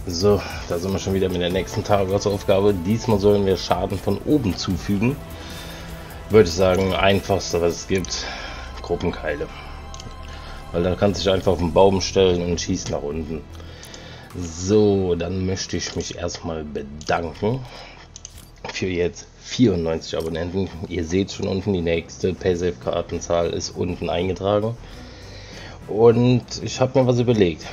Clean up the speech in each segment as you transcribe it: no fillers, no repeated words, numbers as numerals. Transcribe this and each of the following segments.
So, da sind wir schon wieder mit der nächsten Tagesaufgabe. Diesmal sollen wir Schaden von oben zufügen. Würde ich sagen, einfachste, was es gibt, Gruppenkeile. Weil da kannst du dich einfach auf den Baum stellen und schießt nach unten. So, dann möchte ich mich erstmal bedanken für jetzt 94 Abonnenten. Ihr seht schon unten, die nächste Paysafe-Kartenzahl ist unten eingetragen. Und ich habe mir was überlegt.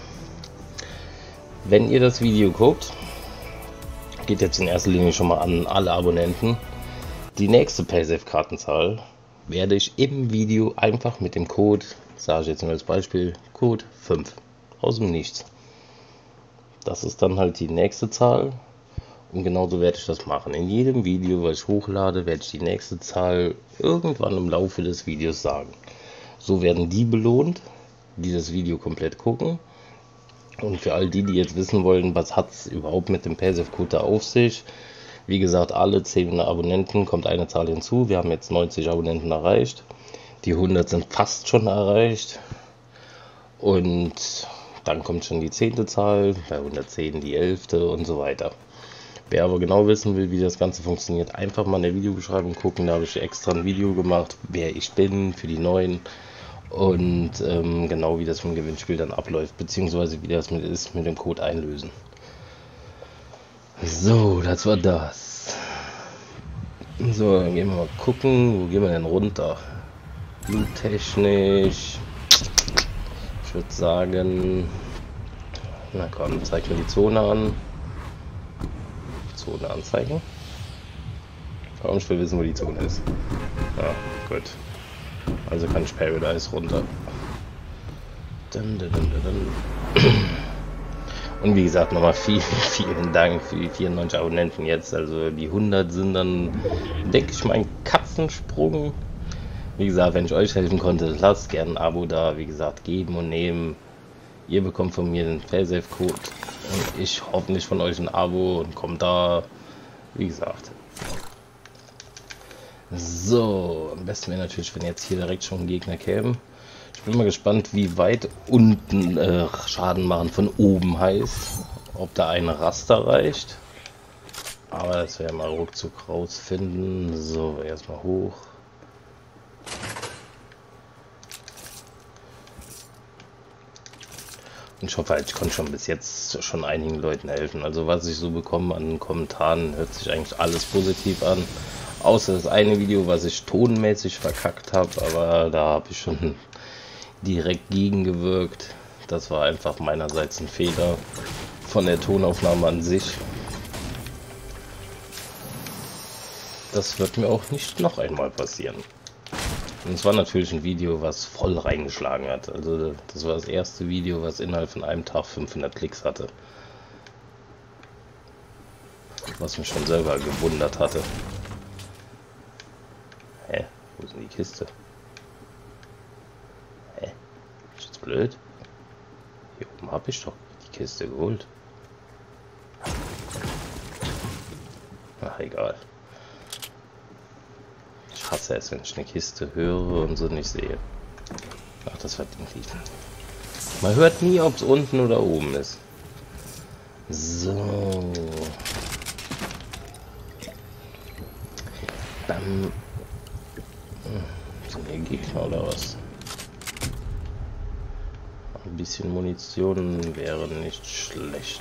Wenn ihr das Video guckt, geht jetzt in erster Linie schon mal an alle Abonnenten. Die nächste Paysafe-Kartenzahl werde ich im Video einfach mit dem Code, sage ich jetzt nur als Beispiel, Code 5 aus dem Nichts. Das ist dann halt die nächste Zahl und genauso werde ich das machen. In jedem Video, was ich hochlade, werde ich die nächste Zahl irgendwann im Laufe des Videos sagen. So werden die belohnt, die das Video komplett gucken. Und für all die, die jetzt wissen wollen, was hat es überhaupt mit dem Paysafe-Code da auf sich, wie gesagt, alle 10 Abonnenten kommt eine Zahl hinzu. Wir haben jetzt 90 Abonnenten erreicht. Die 100 sind fast schon erreicht. Und dann kommt schon die 10. Zahl, bei 110 die 11. und so weiter. Wer aber genau wissen will, wie das Ganze funktioniert, einfach mal in der Videobeschreibung gucken. Da habe ich extra ein Video gemacht, wer ich bin für die Neuen. Und genau wie das vom Gewinnspiel dann abläuft, beziehungsweise wie das ist mit dem Code einlösen. So, das war das. So, dann gehen wir mal gucken, wo gehen wir denn runter? Bluttechnisch. Ich würde sagen, na komm, zeig mir die Zone an. Zone anzeigen. Warum ich will wissen, wo die Zone ist. Ja, gut. Also kann ich Paradise runter. Und wie gesagt, nochmal vielen Dank für die 94 Abonnenten jetzt. Also die 100 sind dann, denke ich mal, ein Katzensprung. Wie gesagt, wenn ich euch helfen konnte, lasst gerne ein Abo da. Wie gesagt, geben und nehmen. Ihr bekommt von mir den Paysafe-Code. Und ich hoffentlich von euch ein Abo und Kommentar. Wie gesagt. So, am besten wäre natürlich, wenn jetzt hier direkt schon Gegner kämen. Ich bin mal gespannt, wie weit unten Schaden machen von oben heißt. Ob da ein Raster reicht. Aber das werden wir mal ruckzuck rausfinden. So, erstmal hoch. Und ich hoffe halt, ich konnte schon bis jetzt schon einigen Leuten helfen. Also was ich so bekomme an Kommentaren, hört sich eigentlich alles positiv an. Außer das eine Video, was ich tonmäßig verkackt habe, aber da habe ich schon direkt gegengewirkt. Das war einfach meinerseits ein Fehler von der Tonaufnahme an sich. Das wird mir auch nicht noch einmal passieren. Und es war natürlich ein Video, was voll reingeschlagen hat. Also das war das erste Video, was innerhalb von einem Tag 500 Klicks hatte. Was mich schon selber gewundert hatte. Hä? Wo ist denn die Kiste? Hä? Ist jetzt blöd? Hier oben habe ich doch die Kiste geholt. Ach, egal. Ich hasse es, wenn ich eine Kiste höre und so nicht sehe. Ach, das verdient nicht. Man hört nie, ob es unten oder oben ist. So. Dann sind hier Gegner oder was? Ein bisschen Munition wäre nicht schlecht.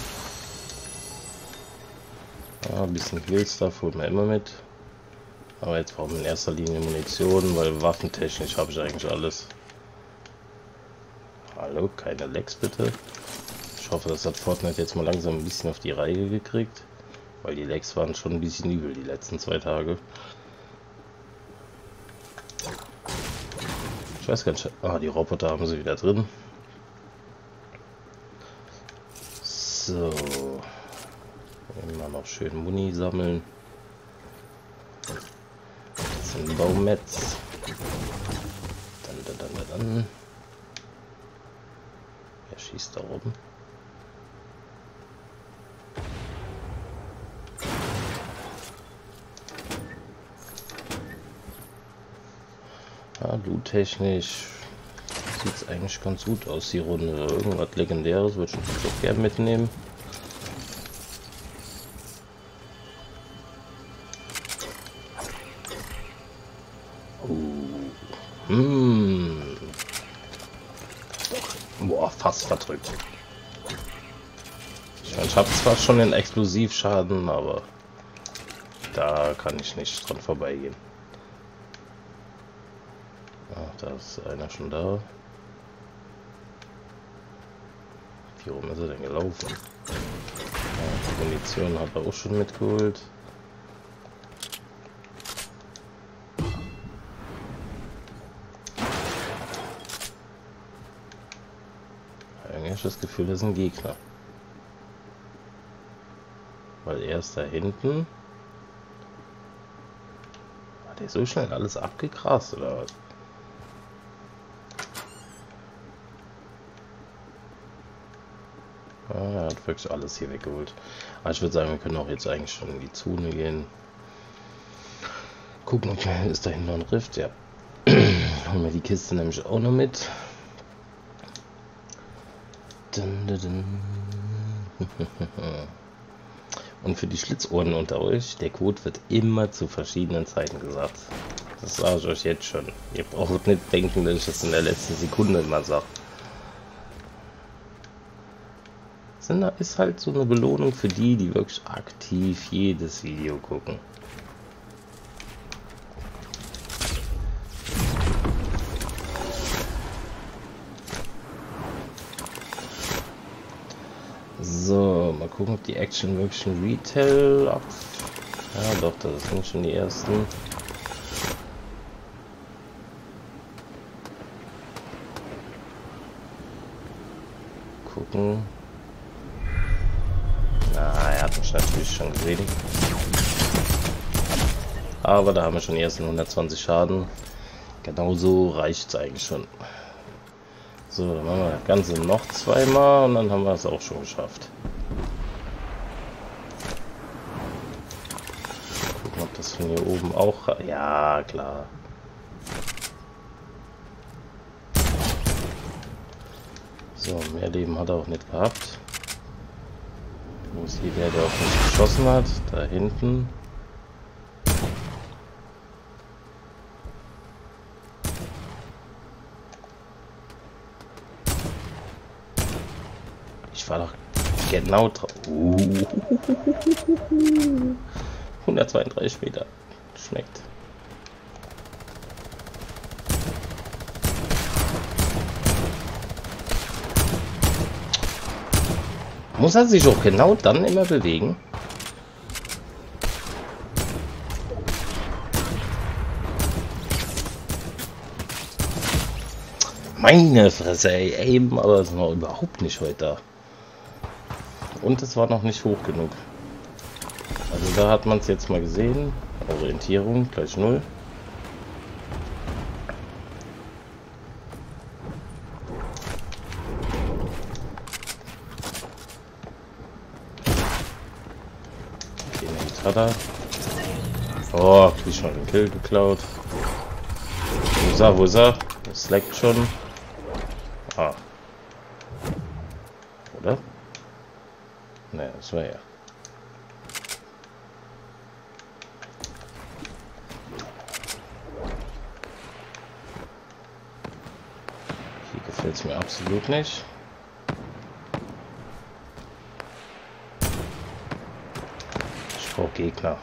Ja, ein bisschen Killstuff holt man immer mit. Aber jetzt brauchen wir in erster Linie Munition, weil waffentechnisch habe ich eigentlich alles. Hallo, keine Lags bitte. Ich hoffe, das hat Fortnite jetzt mal langsam ein bisschen auf die Reihe gekriegt. Weil die Lags waren schon ein bisschen übel die letzten 2 Tage. Ich weiß gar nicht. Ah, die Roboter haben sie wieder drin. So. Immer noch schön Muni sammeln. Das sind Baumetz. Dann. Wer schießt da oben? Ja, loot-technisch sieht eigentlich ganz gut aus, die Runde. Irgendwas Legendäres würde ich auch gerne mitnehmen. Boah, fast verdrückt. Ich habe zwar schon den Explosivschaden, aber da kann ich nicht dran vorbeigehen. Ach, da ist einer schon da. Wie rum ist er denn gelaufen? Ja, die Munition hat er auch schon mitgeholt. Eigentlich das Gefühl, das ist ein Gegner. Weil er ist da hinten. Hat er so schnell alles abgegrast oder was? Ah, er hat wirklich alles hier weggeholt. Aber ich würde sagen, wir können auch jetzt eigentlich schon in die Zone gehen. Gucken, okay, ist da hinten noch ein Rift? Ja. Holen wir die Kiste nämlich auch noch mit. Und für die Schlitzohren unter euch, der Code wird immer zu verschiedenen Zeiten gesagt. Das sage ich euch jetzt schon. Ihr braucht nicht denken, dass ich das in der letzten Sekunde mal sage. Ist halt so eine Belohnung für die, die wirklich aktiv jedes Video gucken. So, mal gucken, ob die Action wirklich ein Retail ab. Ja, doch, das sind schon die ersten. Gucken. Na, er hat mich natürlich schon gesehen. Aber da haben wir schon die ersten 120 Schaden. Genauso reicht es eigentlich schon. So, dann machen wir das Ganze noch zweimal und dann haben wir es auch schon geschafft. Gucken, ob das von hier oben auch... Ja, klar. So, mehr Leben hat er auch nicht gehabt. Wo ist hier der auf mich geschossen hat? Da hinten. Ich war doch genau drauf. 132 Meter. Schmeckt. Muss er sich auch genau dann immer bewegen? Meine Fresse, ey, eben, aber es ist noch überhaupt nicht heute da. Und es war noch nicht hoch genug. Also da hat man es jetzt mal gesehen. Orientierung gleich 0. Hat er. Oh, krieg schon den Kill geklaut. Wo ist er? Wo ist er? Das slackt schon. Ah. Oder? Ne, das war ja. Hier gefällt es mir absolut nicht. Ich brauche Gegner.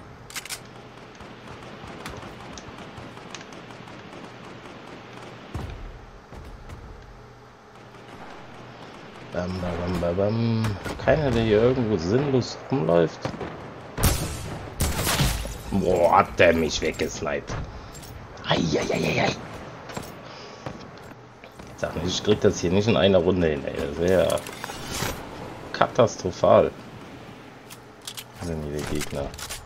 Bam, bam, bam, bam. Keiner, der hier irgendwo sinnlos rumläuft. Boah, hat der mich weggesniped. Eieieiei. Sag nicht, ich krieg das hier nicht in einer Runde hin, ey. Das wäre ja katastrophal. Wo sind hier die Gegner?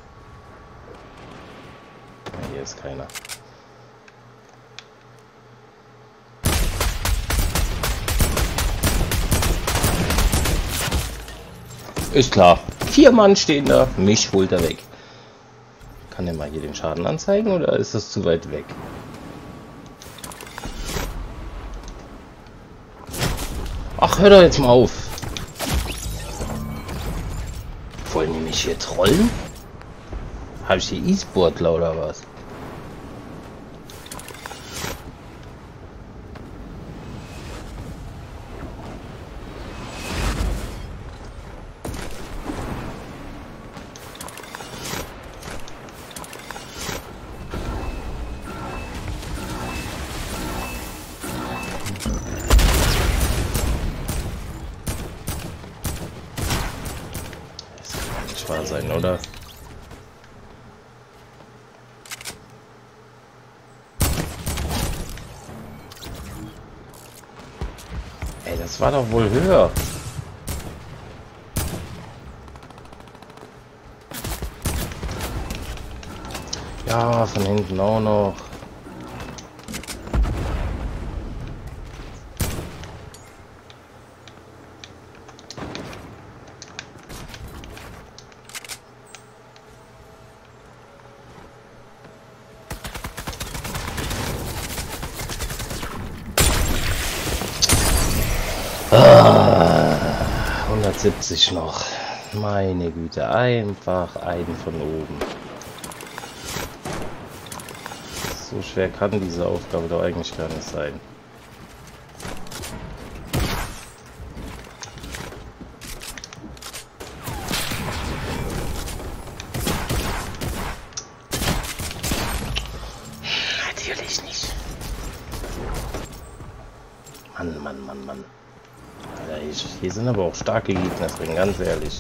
Ja, hier ist keiner. Ist klar. 4 Mann stehen da. Mich holt er weg. Kann der mal hier den Schaden anzeigen oder ist das zu weit weg? Ach, hör doch jetzt mal auf. Wollen die mich hier trollen? Habe ich hier E-Sportler oder was? Wahr sein, oder? Ey, das war doch wohl höher. Ja, von hinten auch noch. Ah, 170 noch. Meine Güte, einfach einen von oben. So schwer kann diese Aufgabe doch eigentlich gar nicht sein. Natürlich nicht. Mann, Mann, Mann, Mann. Alter, hier sind aber auch starke Gegner drin, ganz ehrlich.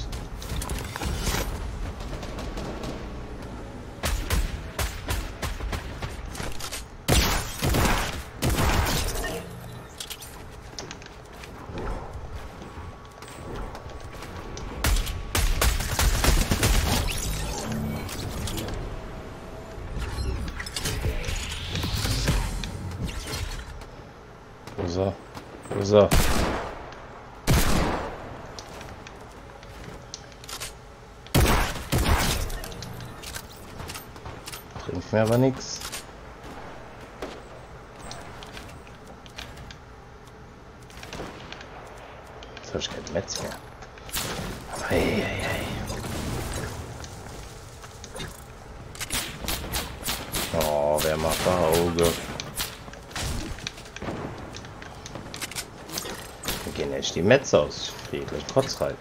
So, so. Bringt mir aber nichts. Jetzt habe ich kein Metz mehr. Hey, hey, hey. Oh, wer macht da Auge? Wir gehen echt die Metz aus. Ich kriege gleich Kotzreiz.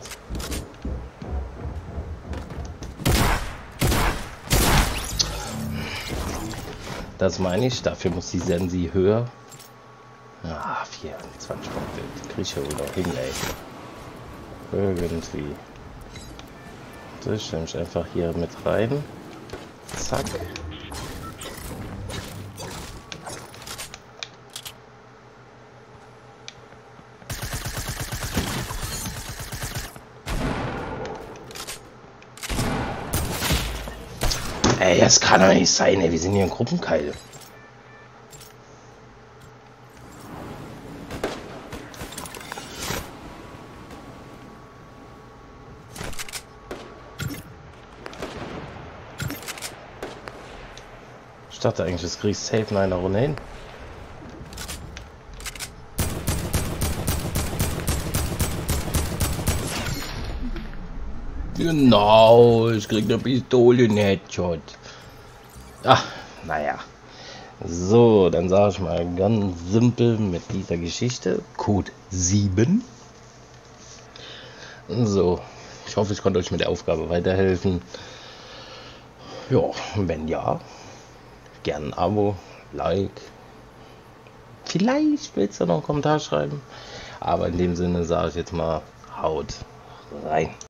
Das meine ich, dafür muss die Sensi höher. Ah, 24 Punkte. Krieg ich ja wohl noch hin, ey. Irgendwie. So, ich stelle mich einfach hier mit rein. Zack. Ey, das kann doch nicht sein, ey. Wir sind hier in Gruppenkeil. Ich dachte eigentlich, das kriegst safe in einer Runde hin. Genau, ich krieg eine Pistole, ein Headshot. Ach, naja. So, dann sage ich mal ganz simpel mit dieser Geschichte. Code 7. So, ich hoffe, ich konnte euch mit der Aufgabe weiterhelfen. Ja, wenn ja, gern ein Abo, Like. Vielleicht willst du noch einen Kommentar schreiben. Aber in dem Sinne sage ich jetzt mal, haut rein.